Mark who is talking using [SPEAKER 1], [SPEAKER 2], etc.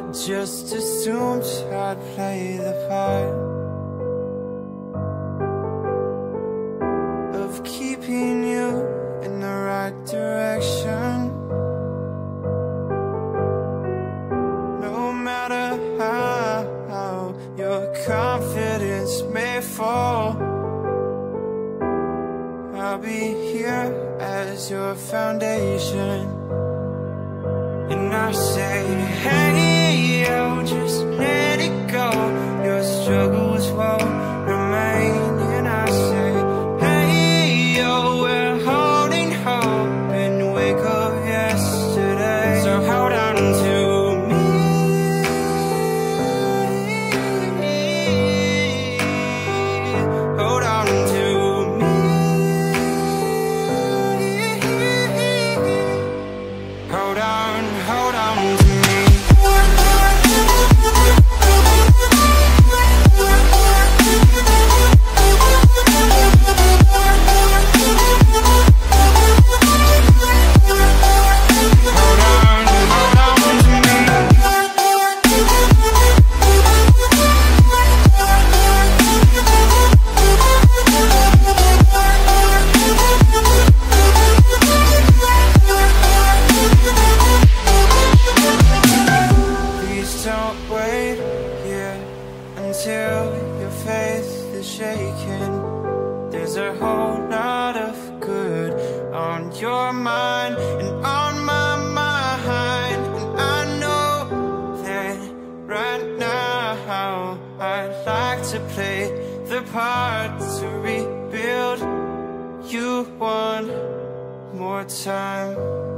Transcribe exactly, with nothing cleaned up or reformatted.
[SPEAKER 1] just assumed I'd play the part of keeping you in the right direction. No matter how your confidence may fall, I'll be here as your foundation. And I say, hey, yo, just let it go. Your struggles won't remain. And I say, hey, yo, we're holding hope in the wake of yesterday. So hold on to me, hold on to me, hold on, hold on to me. Until your faith is shaken, there's a whole lot of good on your mind and on my mind. And I know that right now I'd like to play the part to rebuild you one more time.